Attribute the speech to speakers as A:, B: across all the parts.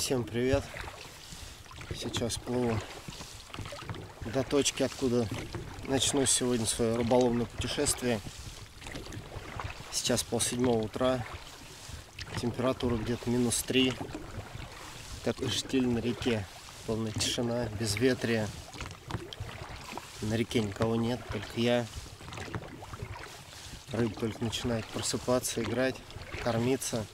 A: Всем привет! Сейчас плыву до точки, откуда начну сегодня свое рыболовное путешествие. Сейчас 6:30 утра, температура где-то -3. Такой штиль на реке, полная тишина, безветрие. На реке никого нет, только я. Рыба только начинает просыпаться, играть, кормиться.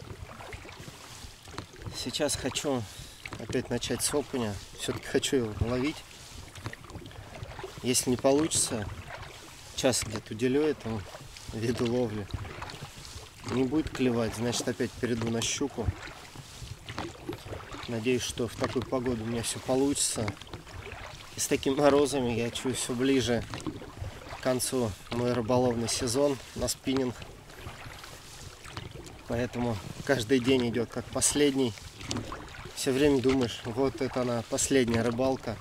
A: Сейчас хочу опять начать с окуня. Все-таки хочу его ловить. Если не получится, час где-то уделю этому виду ловли. Не будет клевать, значит опять перейду на щуку. Надеюсь, что в такую погоду у меня все получится. И с такими морозами я чую все ближе к концу мой рыболовный сезон на спиннинг. Поэтому каждый день идет как последний. Все время думаешь, вот это она, последняя рыбалка.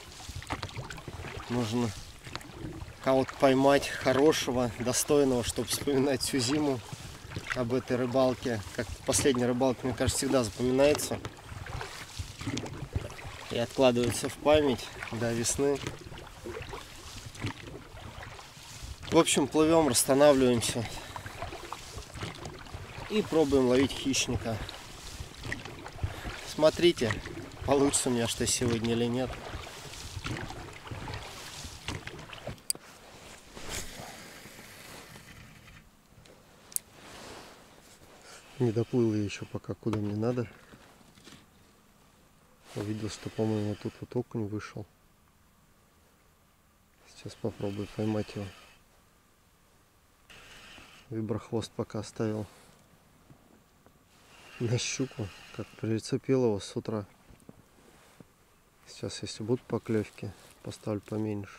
A: Нужно кого-то поймать хорошего, достойного, чтобы вспоминать всю зиму об этой рыбалке. Как последняя рыбалка, мне кажется, всегда запоминается и откладывается в память до весны. В общем, плывем, расстанавливаемся и пробуем ловить хищника. Смотрите, получится у меня что сегодня или нет. Не доплыл я еще пока куда мне надо. Увидел, что, по-моему, тут вот окунь вышел. Сейчас попробую поймать его. Виброхвост пока оставил на щуку, как прицепил его с утра. Сейчас, если будут поклевки, поставлю поменьше.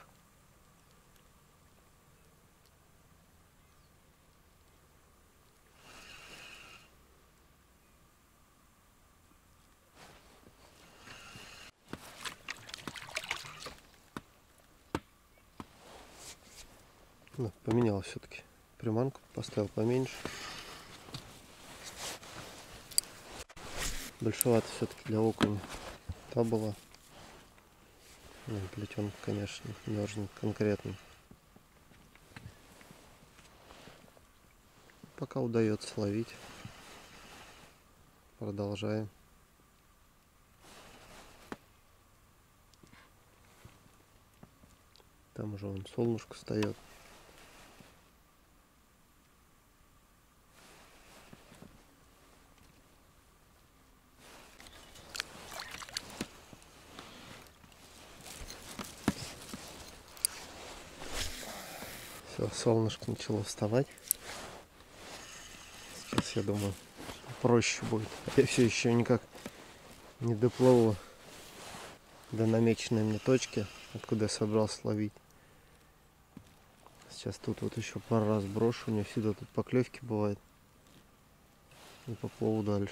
A: Ну, поменял все-таки приманку, поставил поменьше. Большевато все-таки для окуня. Та была. Плетенка, конечно, не нужен конкретно. Пока удается ловить. Продолжаем. Там уже вон солнышко встает. Все, солнышко начало вставать. Сейчас, я думаю, проще будет. Я все еще никак не доплыву до намеченной мне точки, откуда я собрался ловить. Сейчас тут вот еще пару раз брошу. У меня всегда тут поклевки бывают. И поплыву дальше.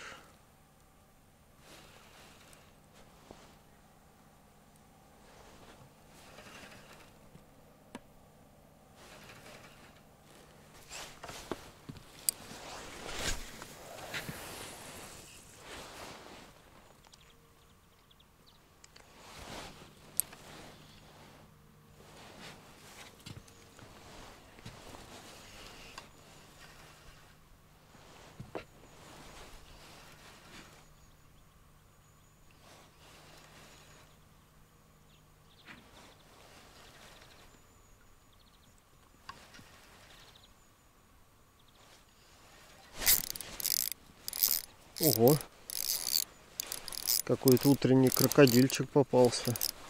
A: Ого! Какой-то утренний крокодильчик попался.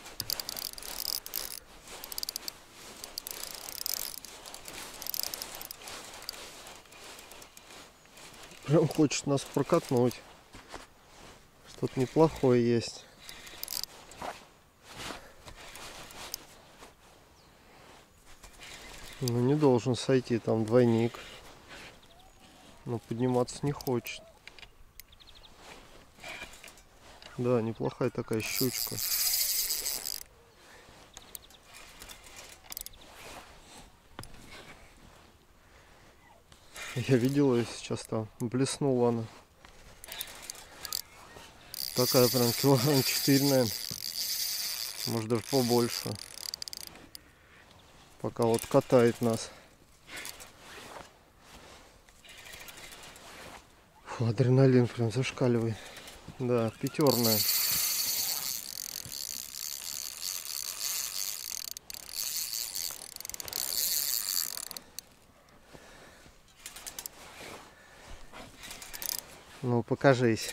A: Прям хочет нас прокатнуть. Что-то неплохое есть. Ну, не должен сойти, там двойник. Но подниматься не хочет. Да, неплохая такая щучка. Я видел ее сейчас там. Блеснула она. Такая прям килограмм 4, наверное. Может даже побольше. Пока вот катает нас. Фу, адреналин прям зашкаливает. Да, пятерная. Ну, покажись.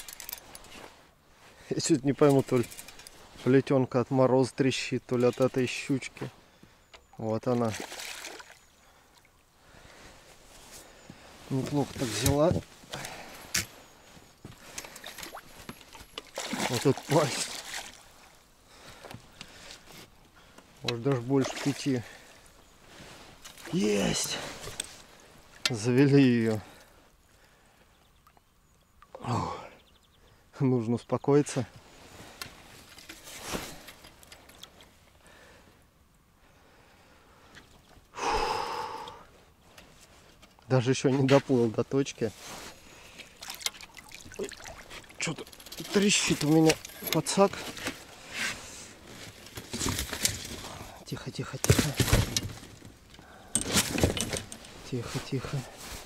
A: Я чуть не пойму, то ли плетенка от мороза трещит, то ли от этой щучки. Вот она. Неплохо так взяла. Вот тут пасть. Может даже больше 5. Есть! Завели ее. Нужно успокоиться. Даже еще не доплыл до точки. Что-то трещит у меня подсак. Тихо, тихо, тихо. Тихо, тихо.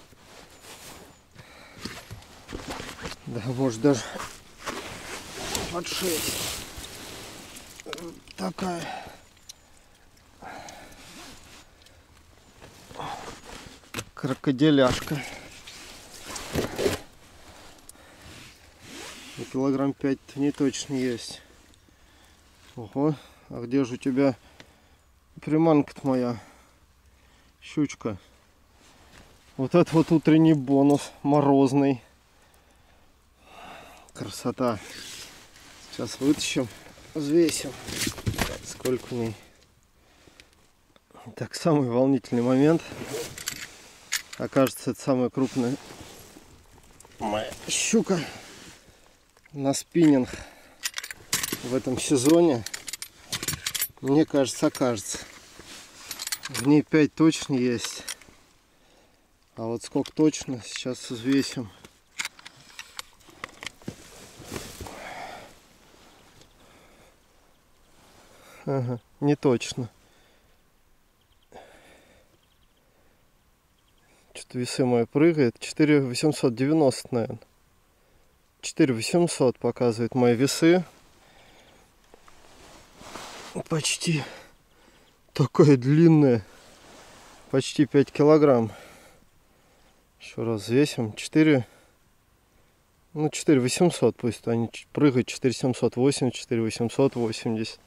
A: Да, может даже под 6. Такая. Крокодиляшка. И килограмм 5 не точно есть. Ого, а где же у тебя приманка-то моя? Щучка. Вот это вот утренний бонус, морозный. Красота. Сейчас вытащим, взвесим. Сколько в ней. Так, самый волнительный момент. Окажется, это самая крупная моя щука на спиннинг в этом сезоне. Мне кажется, окажется. В ней 5 точно есть. А вот сколько точно, сейчас взвесим. Ага, не точно. Что-то весы мои прыгают. 4890, наверное. 4800 показывают мои весы. Почти такая длинная. Почти 5 килограмм. Еще раз взвесим. 4800 пусть. Они прыгают 4780, 4880.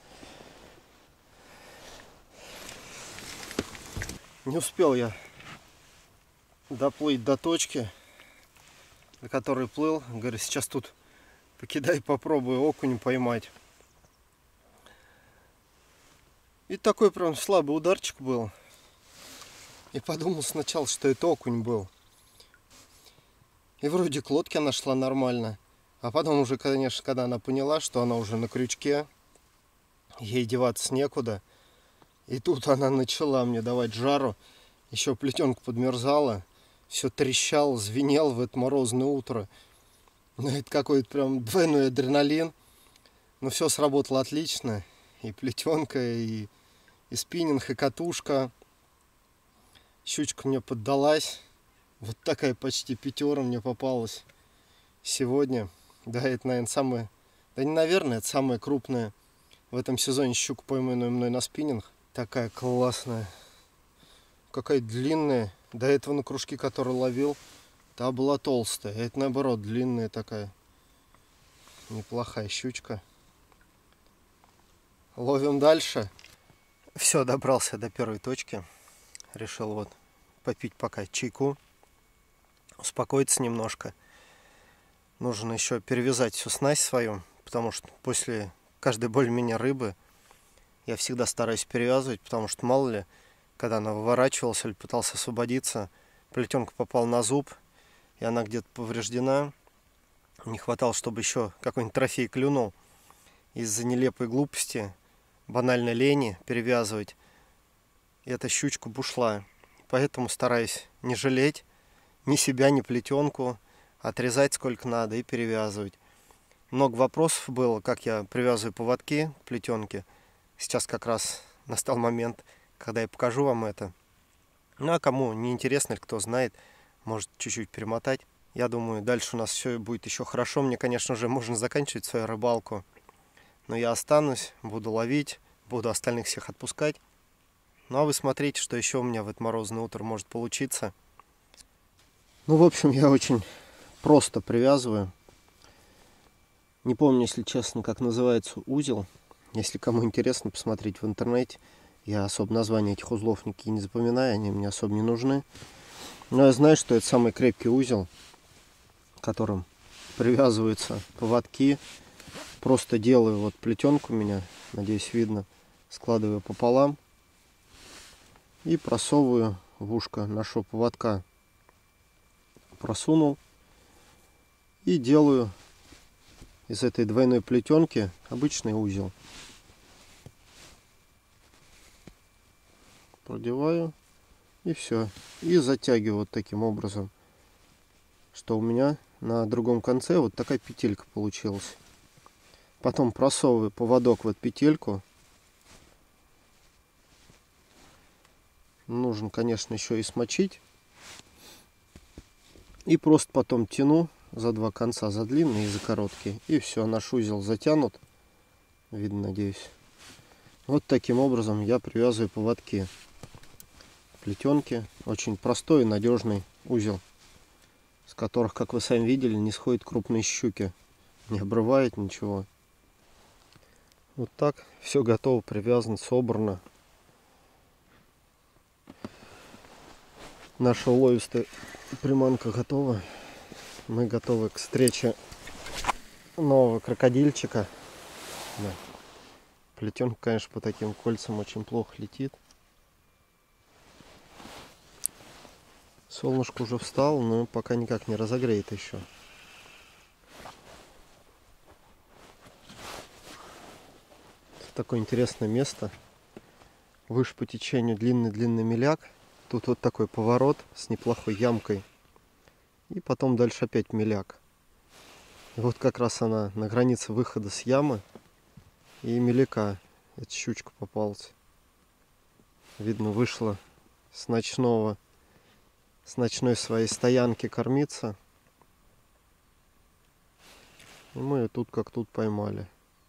A: Не успел я доплыть до точки, до которой плыл. Говорю, сейчас тут покидай, попробую окунь поймать. И такой прям слабый ударчик был. И подумал сначала, что это окунь был. И вроде к лодке она шла нормально. А потом уже, конечно, когда она поняла, что она уже на крючке, ей деваться некуда. И тут она начала мне давать жару. Еще плетенка подмерзала. Все трещало, звенел в это морозное утро. Ну, это какой-то прям двойной адреналин. Но все сработало отлично. И плетенка, и спиннинг, и катушка. Щучка мне поддалась. Вот такая почти 5 мне попалась сегодня. Да, это, наверное, самая... Да не, наверное, это самая крупная в этом сезоне щука, пойманная мной на спиннинг. Такая классная. Какая длинная. До этого на кружки, которые ловил, та была толстая. Это наоборот, длинная такая. Неплохая щучка. Ловим дальше. Все, добрался до первой точки. Решил вот попить пока чайку. Успокоиться немножко. Нужно еще перевязать всю снасть свою. Потому что после каждой более-менее рыбы я всегда стараюсь перевязывать. Потому что мало ли, когда она выворачивалась или пытался освободиться, плетенка попала на зуб, и она где-то повреждена. Не хватало, чтобы еще какой-нибудь трофей клюнул. Из-за нелепой глупости, банальной лени перевязывать, и эта щучка бы ушла. Поэтому стараюсь не жалеть ни себя, ни плетенку, отрезать сколько надо и перевязывать. Много вопросов было, как я привязываю поводки к плетенке. Сейчас как раз настал момент, когда я покажу вам это. Ну а кому не интересно, или кто знает, может чуть-чуть перемотать. Я думаю, дальше у нас все будет еще хорошо. Мне, конечно же, можно заканчивать свою рыбалку. Но я останусь, буду ловить, буду остальных всех отпускать. Ну а вы смотрите, что еще у меня в это морозное утро может получиться. Ну, в общем, я очень просто привязываю. Не помню, если честно, как называется узел. Если кому интересно, посмотреть в интернете. Я особо названия этих узлов никакие не запоминаю, они мне особо не нужны. Но я знаю, что это самый крепкий узел, которым привязываются поводки. Просто делаю вот плетенку у меня, надеюсь, видно. Складываю пополам и просовываю в ушко нашего поводка. Просунул и делаю из этой двойной плетенки обычный узел. Продеваю и все. И затягиваю вот таким образом, что у меня на другом конце вот такая петелька получилась. Потом просовываю поводок в эту петельку. Нужно, конечно, еще и смочить. И просто потом тяну за два конца, за длинные и за короткие. И все, наш узел затянут. Видно, надеюсь. Вот таким образом я привязываю поводки к плетенке. Очень простой и надежный узел, с которых, как вы сами видели, не сходят крупные щуки. Не обрывает ничего. Вот так. Все готово, привязано, собрано. Наша уловистая приманка готова. Мы готовы к встрече нового крокодильчика. Да. Плетенка, конечно, по таким кольцам очень плохо летит. Солнышко уже встало, но пока никак не разогреет еще. Это такое интересное место. Выше по течению длинный-длинный меляк. Тут вот такой поворот с неплохой ямкой. И потом дальше опять меляк. И вот как раз она на границе выхода с ямы и меляка. Эта щучка попалась. Видно, вышла с ночной своей стоянки кормиться. И мы ее тут как тут поймали.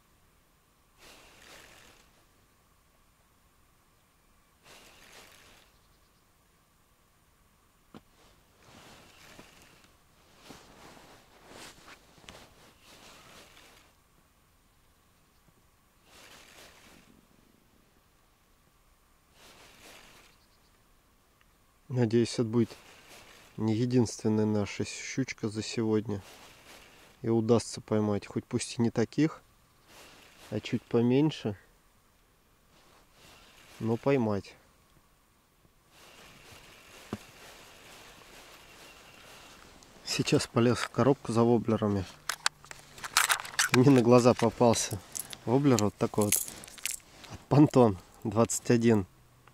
A: Надеюсь, это будет не единственная наша щучка за сегодня. И удастся поймать, хоть пусть и не таких, а чуть поменьше, но поймать. Сейчас полез в коробку за воблерами. Мне на глаза попался воблер вот такой вот от Pantone 21.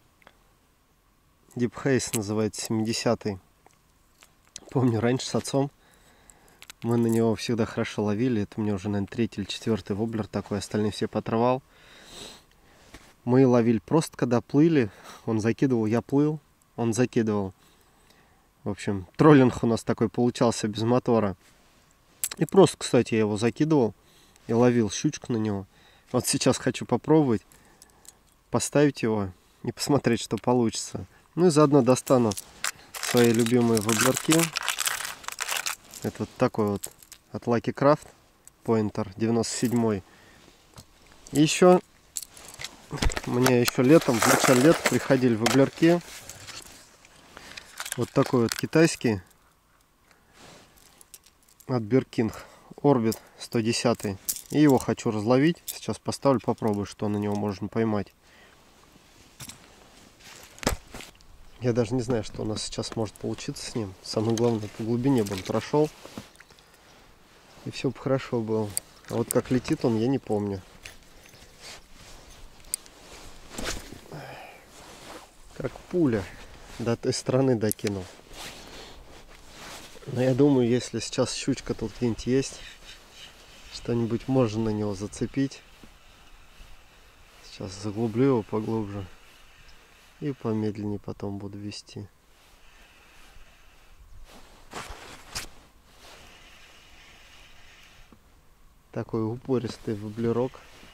A: Deep Haze называется, 70-й. Помню, раньше с отцом мы на него всегда хорошо ловили. Это мне уже, наверное, 3-й или 4-й воблер такой. Остальные все поотрывал. Мы ловили просто, когда плыли. Он закидывал, я плыл. Он закидывал. В общем, троллинг у нас такой получался без мотора. И просто, кстати, я его закидывал и ловил щучку на него. Вот сейчас хочу попробовать поставить его и посмотреть, что получится. Ну и заодно достану свои любимые воблерки. Это вот такой вот от Lucky Craft Pointer 97. И еще мне еще летом, в начале лета приходили воблерки. Вот такой вот китайский от Birking Orbit 110. И его хочу разловить. Сейчас поставлю, попробую, что на него можно поймать. Я даже не знаю, что у нас сейчас может получиться с ним. Самое главное, по глубине бы он прошел. И все бы хорошо было. А вот как летит он, я не помню. Как пуля до той стороны докинул. Но я думаю, если сейчас щучка тут где-нибудь есть, что-нибудь можно на него зацепить. Сейчас заглублю его поглубже и помедленнее потом буду вести. Такой упористый воблерок.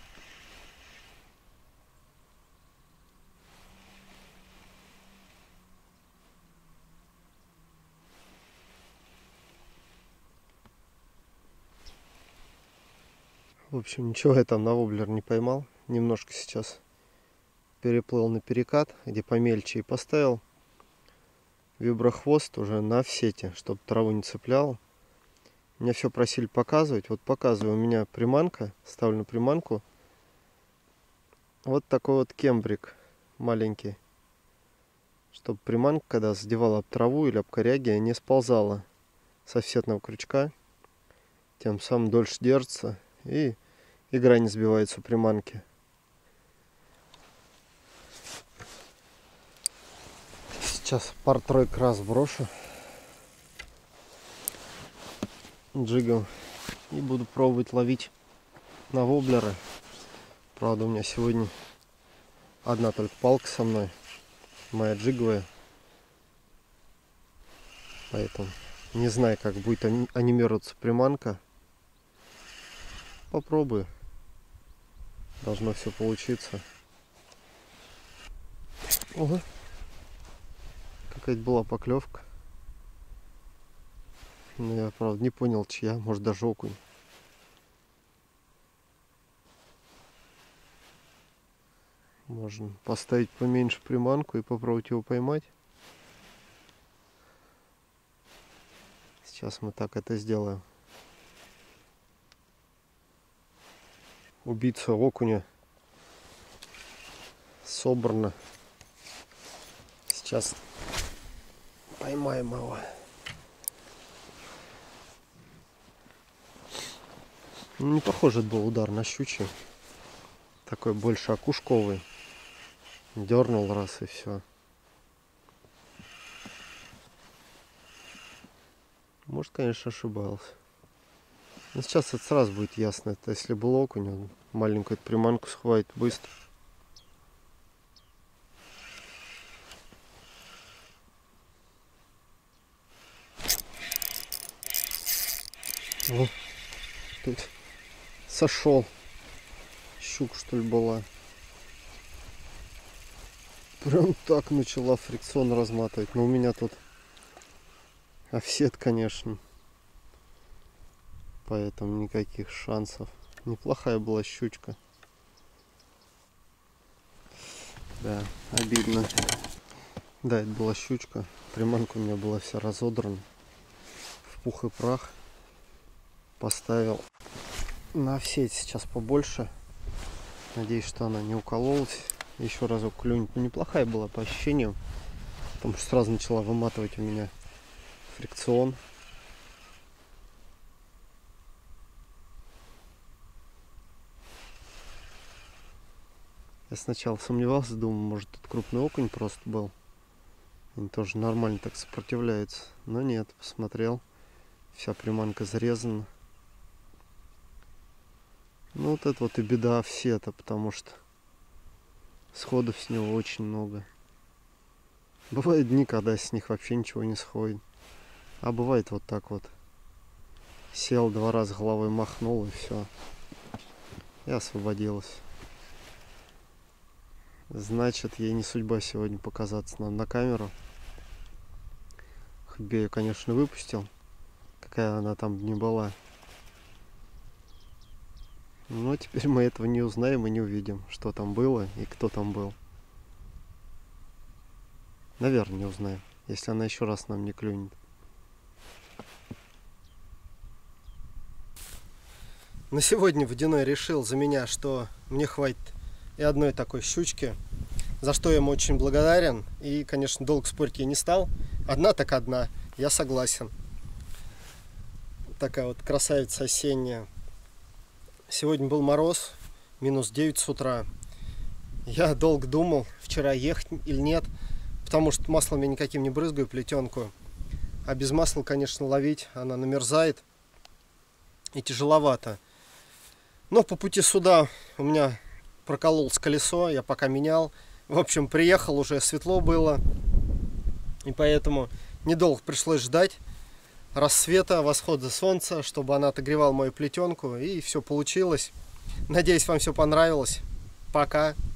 A: В общем, ничего я там на воблер не поймал. Немножко сейчас переплыл на перекат, где помельче, и поставил виброхвост уже на сети, чтобы траву не цеплял. Меня все просили показывать. Вот показываю, у меня приманка, ставлю на приманку. Вот такой вот кембрик маленький. Чтобы приманка, когда задевала об траву или об коряги, не сползала с офсетного крючка. Тем самым дольше держится и игра не сбивается у приманки. Сейчас пар-тройку раз брошу джигом и буду пробовать ловить на воблеры. Правда, у меня сегодня одна только палка со мной, моя джиговая, поэтому не знаю, как будет анимироваться приманка. Попробую, должно все получиться. Ого, какая-то была поклевка. Но я, правда, не понял, чья. Может, даже окунь. Можно поставить поменьше приманку и попробовать его поймать. Сейчас мы так это сделаем. Убийца окуня собрано. Сейчас поймаем его. Не похоже был удар на щучий. Такой больше окушковый. Дернул раз и все. Может, конечно, ошибался. Но сейчас это сразу будет ясно. Это если был окунь, он маленькую приманку схватит быстро. О, тут сошел. Щука, что ли, была. Прям так начала фрикцион разматывать. Но у меня тут офсет, конечно. Поэтому никаких шансов. Неплохая была щучка. Да, обидно. Да, это была щучка. Приманка у меня была вся разодрана в пух и прах. Поставил на сеть сейчас побольше. Надеюсь, что она не укололась. Еще разок клюнет. Ну, неплохая была по ощущениям. Потому что сразу начала выматывать у меня фрикцион. Я сначала сомневался, думал, может, это крупный окунь просто был. Они тоже нормально так сопротивляются. Но нет, посмотрел. Вся приманка зарезана. Ну вот это вот и беда офсета, потому что сходов с него очень много. Бывают дни, когда с них вообще ничего не сходит. А бывает вот так вот. Сел, 2 раза головой махнул и все. И освободилась. Значит, ей не судьба сегодня показаться на камеру. Хоть бы я ее, конечно, выпустил. Какая она там не была. Но теперь мы этого не узнаем и не увидим, что там было и кто там был. Наверное, не узнаем, если она еще раз нам не клюнет. На сегодня Водяной решил за меня, что мне хватит и одной такой щучки, за что я ему очень благодарен. И, конечно, долго спорить я не стал. Одна так одна, я согласен. Такая вот красавица осенняя. Сегодня был мороз, минус 9 с утра. Я долго думал, вчера ехать или нет, потому что маслом я никаким не брызгаю, плетенку. А без масла, конечно, ловить она намерзает и тяжеловато. Но по пути сюда у меня прокололось колесо, я пока менял. В общем, приехал, уже светло было. И поэтому недолго пришлось ждать рассвета, восхода солнца, чтобы она отогревала мою плетенку. И все получилось. Надеюсь, вам все понравилось. Пока.